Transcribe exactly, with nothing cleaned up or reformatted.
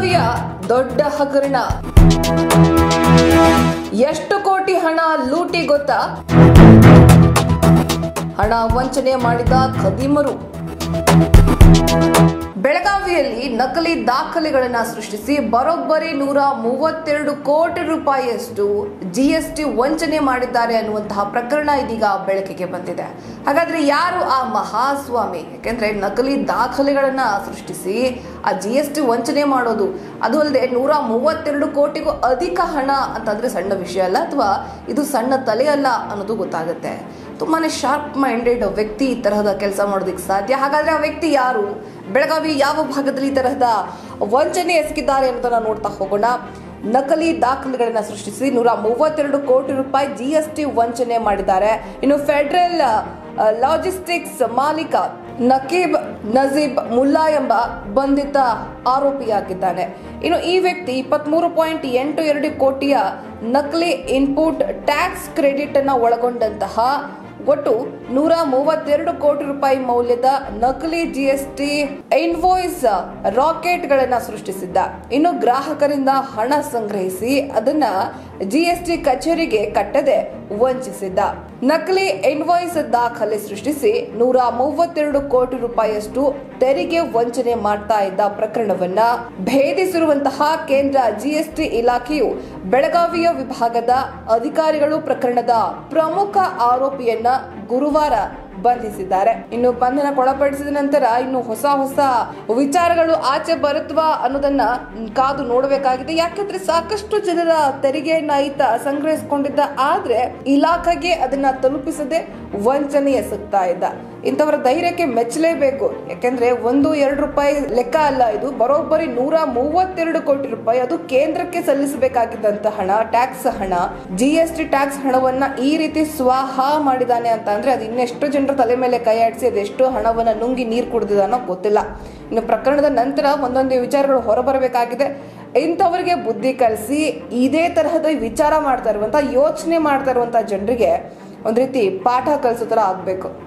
ಬೆಳಗಾವಿಯ ದೊಡ್ಡ ಹಗರಣ. ಎಷ್ಟು ಕೋಟಿ ಹಣ ಲೂಟಿ ಗೊತ್ತಾ? ಹಣ ವಂಚನೆ ಮಾಡಿದ ಖದೀಮರು. ಬೆಳಗಾವಿಯಲ್ಲಿ ನಕಲಿ ದಾಖಲೆಗಳನ್ನು ಸೃಷ್ಟಿಸಿ ಬರೋಬ್ಬರಿ ನೂರ ಮೂವತ್ತೆರಡು ಕೋಟಿ ರೂಪಾಯಿಯಷ್ಟು ಜಿಎಸ್ಟಿ ವಂಚನೆ ಮಾಡಿದ್ದಾರೆ ಅನ್ನುವಂತಹ ಪ್ರಕರಣ ಇದೀಗ ಬೆಳಕಿಗೆ ಬಂದಿದೆ. ಹಾಗಾದ್ರೆ ಯಾರು ಆ ಮಹಾಸ್ವಾಮಿ? ಯಾಕೆಂದ್ರೆ ನಕಲಿ ದಾಖಲೆಗಳನ್ನ ಸೃಷ್ಟಿಸಿ ಆ ಜಿಎಸ್ಟಿ ವಂಚನೆ ಮಾಡೋದು, ಅದು ಅಲ್ಲದೆ ನೂರ ಮೂವತ್ತೆರಡು ಕೋಟಿಗೂ ಅಧಿಕ ಹಣ ಅಂತಂದ್ರೆ ಸಣ್ಣ ವಿಷಯ ಅಲ್ಲ, ಅಥವಾ ಇದು ಸಣ್ಣ ತಲೆ ಅಲ್ಲ ಅನ್ನೋದು ಗೊತ್ತಾಗುತ್ತೆ. ತುಂಬಾನೇ ಶಾರ್ಪ್ ಮೈಂಡೆಡ್ ವ್ಯಕ್ತಿ ಈ ತರಹದ ಕೆಲಸ ಮಾಡೋದಕ್ಕೆ ಸಾಧ್ಯ. ಹಾಗಾದ್ರೆ ಆ ವ್ಯಕ್ತಿ ಯಾರು? ಬೆಳಗಾವಿ ಯಾವ ಭಾಗದಲ್ಲಿ ಈ ತರಹದ ವಂಚನೆ ಎಸಗಿದ್ದಾರೆ ಅನ್ನೋದನ್ನ ನೋಡ್ತಾ ಹೋಗೋಣ. ನಕಲಿ ದಾಖಲೆಗಳನ್ನ ಸೃಷ್ಟಿಸಿ ನೂರ ಮೂವತ್ತೆರಡು ಕೋಟಿ ರೂಪಾಯಿ ಜಿಎಸ್ಟಿ ವಂಚನೆ ಮಾಡಿದ್ದಾರೆ. ಇನ್ನು ಫೆಡರಲ್ ಲಾಜಿಸ್ಟಿಕ್ಸ್ ಮಾಲೀಕ ನಕೀಬ್ ನಜೀಬ್ ಮುಲ್ಲಾ ಎಂಬ ಬಂಧಿತ ಆರೋಪಿಯಾಗಿದ್ದಾನೆ. ಇನ್ನು ಈ ವ್ಯಕ್ತಿ ಇಪ್ಪತ್ಮೂರು ಪಾಯಿಂಟ್ ಎಂಟು ಎರಡು ಕೋಟಿಯ ನಕಲಿ ಇನ್ಪುಟ್ ಟ್ಯಾಕ್ಸ್ ಕ್ರೆಡಿಟ್ ಅನ್ನ ಒಳಗೊಂಡಂತಹ ಒಟ್ಟು ನೂರ ಮೂವತ್ತೆರಡು ಕೋಟಿ ರೂಪಾಯಿ ಮೌಲ್ಯದ ನಕಲಿ ಜಿಎಸ್ಟಿ ಇನ್ವಾಯ್ಸ್ ರಾಕೆಟ್ ಗಳನ್ನ ಸೃಷ್ಟಿಸಿದ್ದ. ಇನ್ನು ಗ್ರಾಹಕರಿಂದ ಹಣ ಸಂಗ್ರಹಿಸಿ ಅದನ್ನ ಜಿಎಸ್ಟಿ ಕಚೇರಿಗೆ ಕಟ್ಟದೆ ವಂಚಿಸಿದ್ದ. ನಕಲಿ ಇನ್ವಾಯ್ಸ್ ದಾಖಲೆ ಸೃಷ್ಟಿಸಿ ನೂರ ಮೂವತ್ತೆರಡು ಕೋಟಿ ರೂಪಾಯಿಯಷ್ಟು ತೆರಿಗೆ ವಂಚನೆ ಮಾಡ್ತಾ ಇದ್ದ ಪ್ರಕರಣವನ್ನ ಭೇದಿಸಿರುವಂತಹ ಕೇಂದ್ರ ಜಿಎಸ್ಟಿ ಇಲಾಖೆಯು ಬೆಳಗಾವಿಯ ವಿಭಾಗದ ಅಧಿಕಾರಿಗಳು ಪ್ರಕರಣದ ಪ್ರಮುಖ ಆರೋಪಿಯನ್ನ ಗುರುವಾರ ಬಂಧಿಸಿದ್ದಾರೆ. ಇನ್ನು ಬಂಧನಕ್ಕೊಳಪಡಿಸಿದ ನಂತರ ಇನ್ನು ಹೊಸ ಹೊಸ ವಿಚಾರಗಳು ಆಚೆ ಬರುತ್ತವಾ ಅನ್ನೋದನ್ನ ಕಾದು ನೋಡಬೇಕಾಗಿದೆ. ಯಾಕಂದ್ರೆ ಸಾಕಷ್ಟು ಜನರ ತೆರಿಗೆಯನ್ನ ಈತ ಸಂಗ್ರಹಿಸಿಕೊಂಡಿದ್ದ, ಆದ್ರೆ ಇಲಾಖೆಗೆ ಅದನ್ನ ತಲುಪಿಸದೆ ವಂಚನೆ ಎಸಗ್ತಾ ಇದ್ದ. ಇಂಥವರ ಧೈರ್ಯಕ್ಕೆ ಮೆಚ್ಚಲೇಬೇಕು. ಯಾಕೆಂದ್ರೆ ಒಂದು ಎರಡು ರೂಪಾಯಿ ಲೆಕ್ಕ ಅಲ್ಲ, ಇದು ಬರೋಬ್ಬರಿ ನೂರ ಮೂವತ್ತೆರಡು ಕೋಟಿ ರೂಪಾಯಿ. ಅದು ಕೇಂದ್ರಕ್ಕೆ ಸಲ್ಲಿಸಬೇಕಾಗಿದ್ದಂತ ಹಣ, ಟ್ಯಾಕ್ಸ್ ಹಣ, ಜಿಎಸ್ಟಿ ಟ್ಯಾಕ್ಸ್ ಹಣವನ್ನ ಈ ರೀತಿ ಸ್ವಾಹ ಮಾಡಿದಾನೆ ಅಂತ ಅಂದ್ರೆ ಅದು ಇನ್ನೆಷ್ಟು ಜನರ ತಲೆ ಮೇಲೆ ಕೈ ಆಡಿಸಿ ಅದೆಷ್ಟು ಹಣವನ್ನ ನುಂಗಿ ನೀರು ಕುಡಿದಿದಾನೋ ಗೊತ್ತಿಲ್ಲ. ಇನ್ನು ಪ್ರಕರಣದ ನಂತರ ಒಂದೊಂದು ವಿಚಾರಗಳು ಹೊರಬರಬೇಕಾಗಿದೆ. ಇಂಥವರಿಗೆ ಬುದ್ಧಿ ಕಲಿಸಿ ಇದೇ ತರಹದ ವಿಚಾರ ಮಾಡ್ತಾ ಇರುವಂತ ಯೋಚನೆ ಮಾಡ್ತಾ ಇರುವಂತ ಜನರಿಗೆ ಒಂದ್ ರೀತಿ ಪಾಠ ಕಲಿಸೋ ತರ ಆಗ್ಬೇಕು.